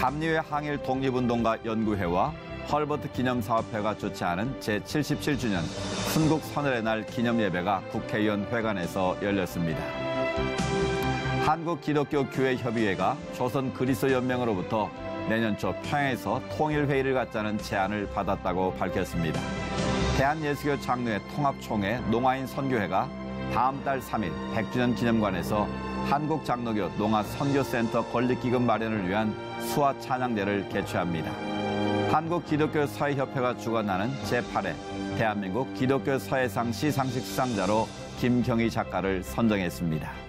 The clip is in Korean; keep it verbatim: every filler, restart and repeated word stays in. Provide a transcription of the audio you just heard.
감리회 항일 독립운동가 연구회와 헐버트 기념사업회가 주최하는 제칠십칠 주년 순국 선열의 날 기념예배가 국회의원 회관에서 열렸습니다. 한국기독교교회협의회가 조선그리스도연맹으로부터 내년 초 평양에서 통일회의를 갖자는 제안을 받았다고 밝혔습니다. 대한예수교 장로회 통합총회 농아인 선교회가 다음 달 삼 일 백 주년 기념관에서 한국장로교 농아선교센터 건립기금 마련을 위한 수화 찬양대를 개최합니다. 한국기독교사회협회가 주관하는 제팔 회 대한민국 기독교사회상 시상식 수상자로 김경희 작가를 선정했습니다.